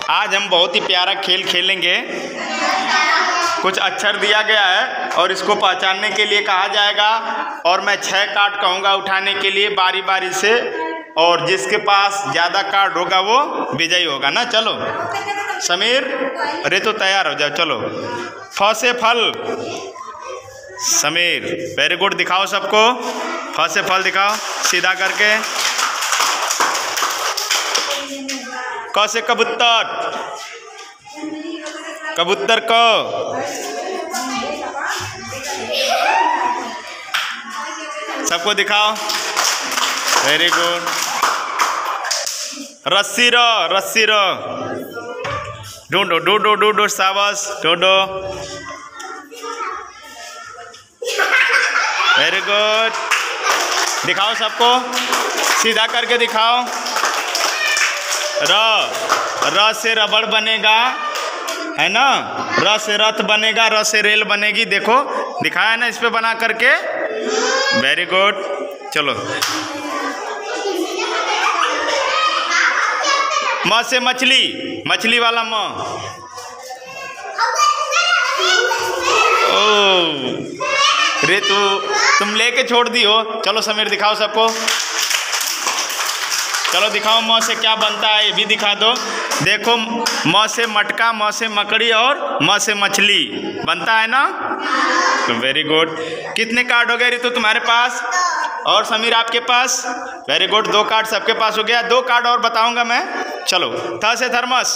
आज हम बहुत ही प्यारा खेल खेलेंगे। कुछ अक्षर दिया गया है और इसको पहचानने के लिए कहा जाएगा और मैं 6 कार्ड कहूँगा उठाने के लिए बारी बारी से, और जिसके पास ज़्यादा कार्ड होगा वो विजयी होगा ना। चलो समीर, अरे तो तैयार हो जाओ। चलो, फ से फल। समीर वेरी गुड, दिखाओ सबको। फ से फल दिखाओ सीधा करके। क से कबूतर। कबूतर क। सबको दिखाओ, वेरी गुड। रस्सी रो, रस्सी रो। ढूंढो ढूंढो ढूंढो, शाबाश, ढूंढो, वेरी गुड। दिखाओ सबको, सीधा करके दिखाओ। र से रबड़ बनेगा, है ना। र से रथ बनेगा, र से रेल बनेगी। देखो दिखाया ना इस पे बना करके, वेरी गुड। चलो, म से मछली, मछली वाला म। ओ रे तुम लेके छोड़ दी हो। चलो समीर दिखाओ सबको। चलो दिखाओ म से क्या बनता है, ये भी दिखा दो। देखो, म से मटका, म से मकड़ी और म से मछली बनता है ना। तो वेरी गुड। कितने कार्ड हो गए ऋतु तुम्हारे पास और समीर आपके पास? वेरी गुड, 2 कार्ड सबके पास हो गया। 2 कार्ड और बताऊंगा मैं। चलो, थ से थर्मस।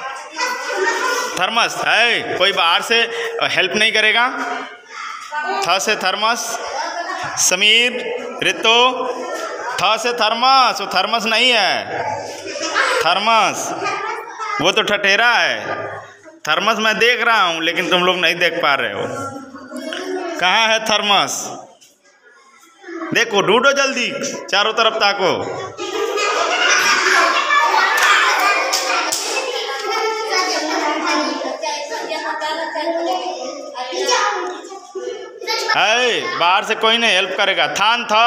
थर्मस है, कोई बाहर से हेल्प नहीं करेगा। थ से थर्मस। समीर, ऋतु, थ से थर्मस। वो थर्मस नहीं है, थर्मस वो तो ठठेरा है। थर्मस मैं देख रहा हूँ लेकिन तुम लोग नहीं देख पा रहे हो। कहाँ है थर्मस? देखो, ढूंढो जल्दी, चारों तरफ ताको। है, बाहर से कोई नहीं हेल्प करेगा। थान था,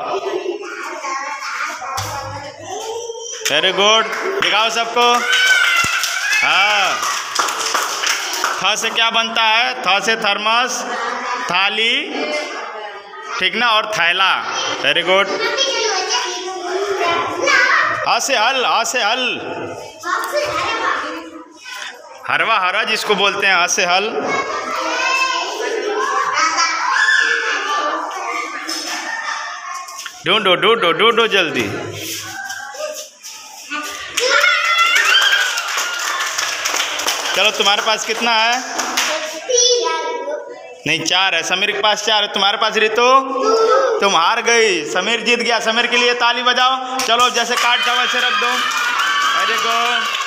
वेरी गुड। दिखाओ सबको। हाँ, थ से क्या बनता है? थ से थर्मस, थाली, ठीक ना, और थैला। Very good. ह से हल, ह से हल, हरवा हरा जिसको बोलते हैं, ह से हल। ढूंढो ढूंढो ढूंढो जल्दी। चलो, तुम्हारे पास कितना है? नहीं, 4 है। समीर के पास 4 है। तुम्हारे पास ऋतु? तुम हार गई, समीर जीत गया। समीर के लिए ताली बजाओ। चलो, जैसे कार्ड था वैसे रख दो। Very good.